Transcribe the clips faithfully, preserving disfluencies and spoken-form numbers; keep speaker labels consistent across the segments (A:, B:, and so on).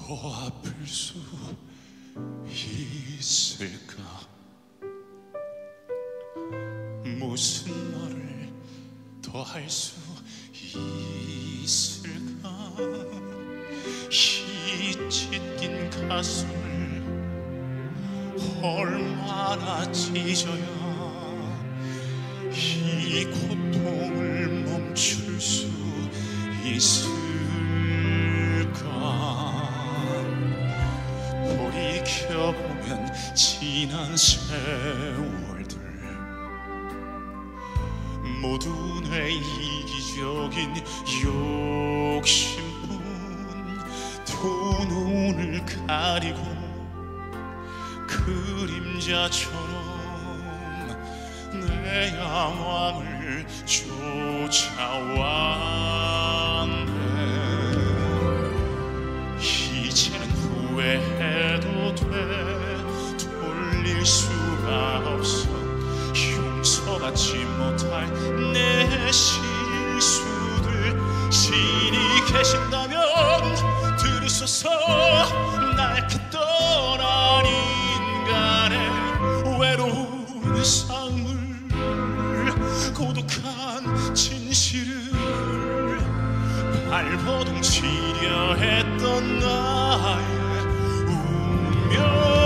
A: 아플 수 있을까? 무슨 말을 더 할 수 있을까? 이 찢긴 가슴을 얼마나 찢어야 이 고통을 멈출 수 있을까? 돌이켜보면 지난 세월들 모두 내 이기적인 욕심뿐. 두 눈을 가리고 그림자처럼 내 야망을 쫓아왔네. 이제는 후회해도 돼. 돌릴 수가 없어. 용서받지 못할 내 실수들. 신이 계신다면 들으소서. 낡게 떠난 인간의 외로운 삶을, 고독한 진실을 발버둥치려 했던 나의 운명.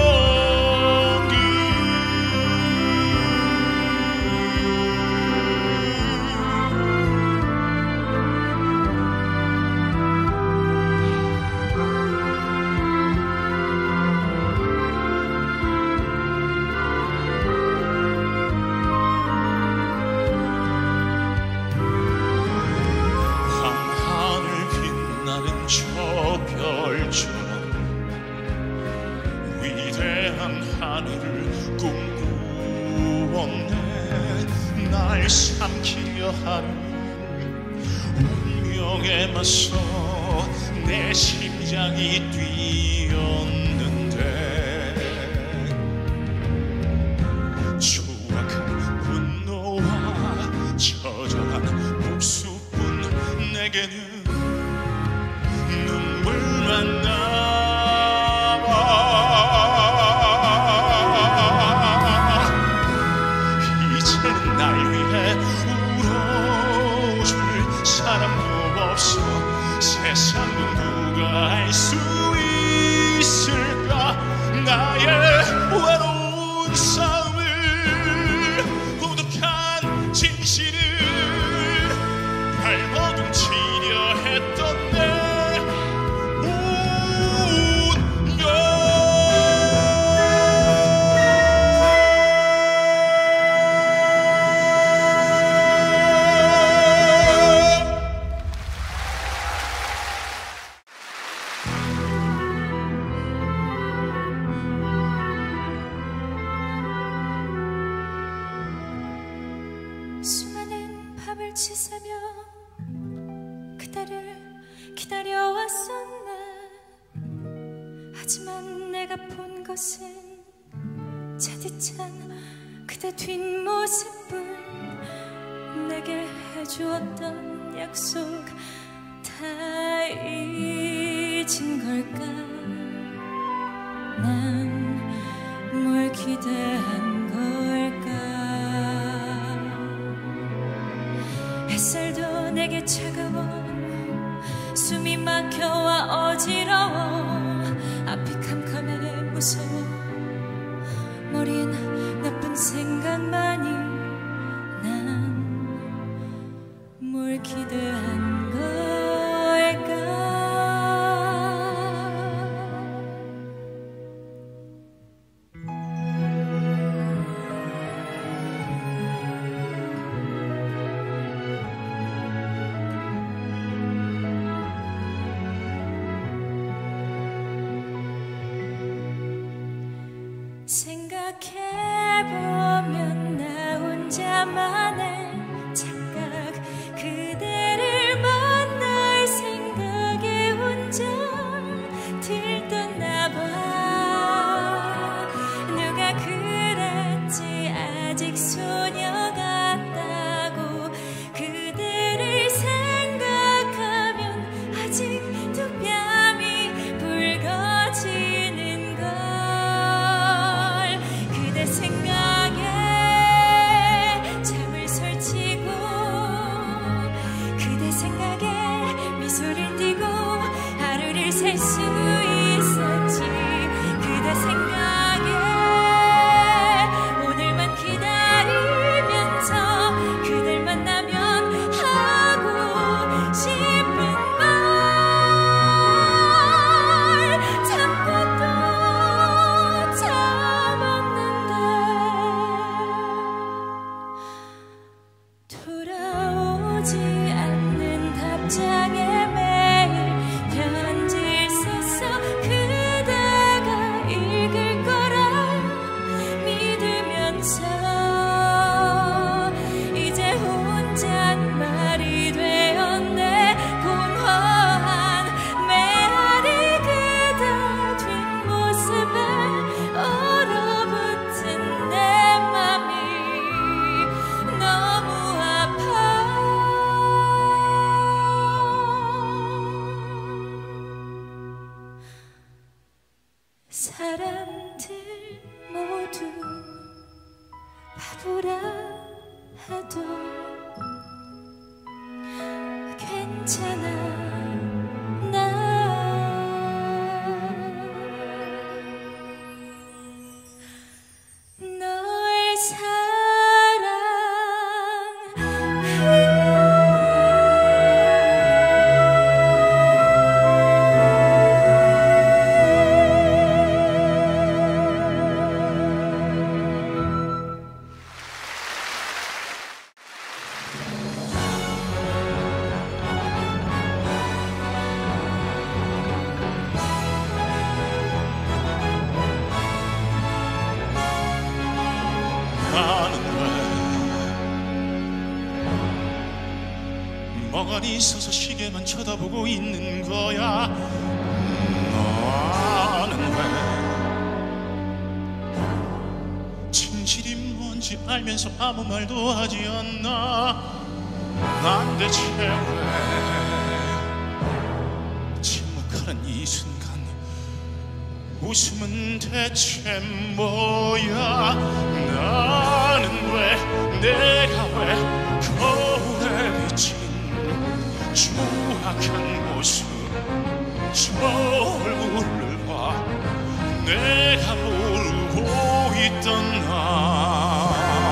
A: 위대한 하늘을 꿈꾸었네. 날 삼키려 하는 운명에 맞서 내 심장이 뛰었는데, 추악한 분노와 처절한 복수뿐 내게는 눈물만 남아. 이제는 날 위해 울어줄 사람도 없어. 세상 누가 알 수 있을까? 나의 외로운 삶을, 고독한 진실을 발버둥치려 했던 내
B: 수많은 밤을 지새며 그대를 기다려왔었네. 하지만 내가 본 것은 차디찬 그대 뒷모습뿐. 내게 해주었던 약속 다 잊은 걸까? 난 뭘 기대한 걸까? 햇살도 내게 차가워. 숨이 막혀와 어지러워. 앞이 캄캄해 무서워. 머리엔 나쁜 생각만이. 난 뭘 기대한 걸까? 생각해
A: 멍하니 서서 시계만 쳐다보고 있는 거야. 나는 왜 진실이 뭔지 알면서 아무 말도 하지 않나. 난 대체 왜 침묵하는 이 순간 웃음은 대체 뭐야. 나는 왜 내가 왜 거울에 비친 추악한 모습 저 얼굴을 봐. 내가 모르고 있던 나.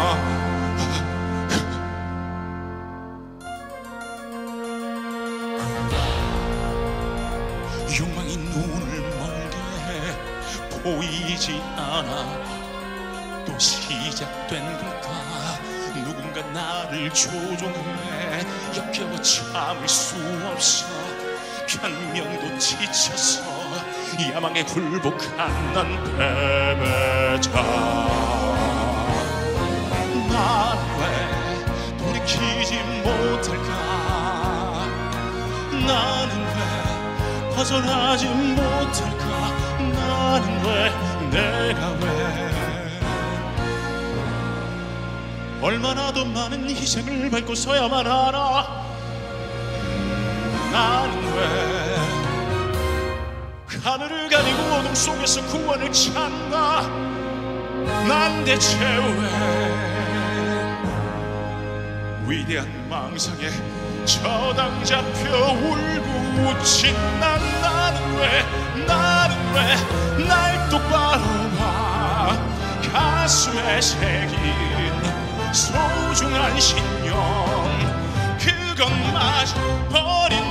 A: 욕망이 눈을 멀게 해 보이지 않아. 또 시작된 걸까. 누군가 나를 조종해. 역겨워 참을 수 없어. 변명도 지쳐서 야망에 굴복한 난 패배자. 난 왜 돌이키지 못할까. 나는 왜 벗어나지 못할까. 나는 왜 내가 왜 얼마나 더 많은 희생을 밟고서야만 하나. 나는 왜 하늘을 가리고 어둠 속에서 구원을 찾나. 난 대체 왜 위대한 망상에 저당 잡혀 울고 웃진 난. 나는 왜 나는 왜 날 똑바로 봐. 가슴에 새긴 소중한 신념 그것마저 버린